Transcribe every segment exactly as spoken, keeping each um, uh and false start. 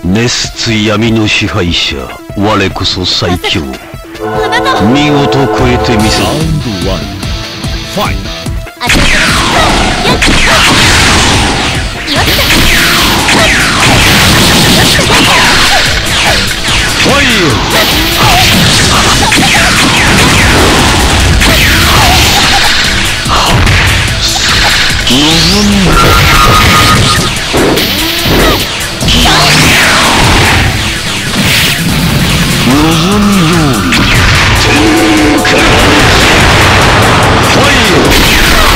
熱つ闇の支配者、我こそ最強。見事超えてみせる。ラウンドワン、ファイト。ファイ望みより天からファイ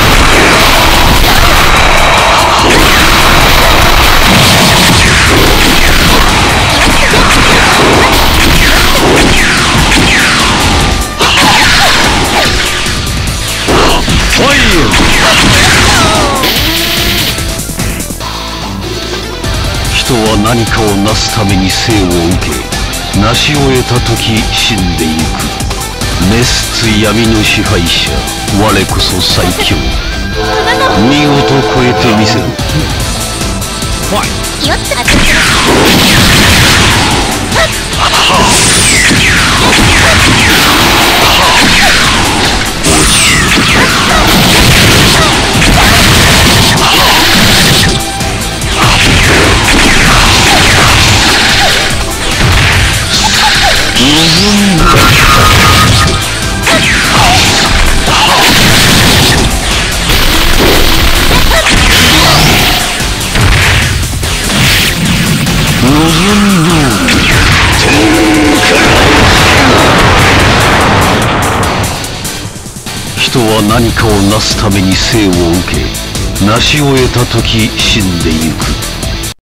人は何かを成すために生を受け、成し終えた時死んでいく。熱つ闇の支配者、我こそ最強。見事超えてみせる。ファイト。人は何かを成すために生を受け、成し終えた時死んでいく。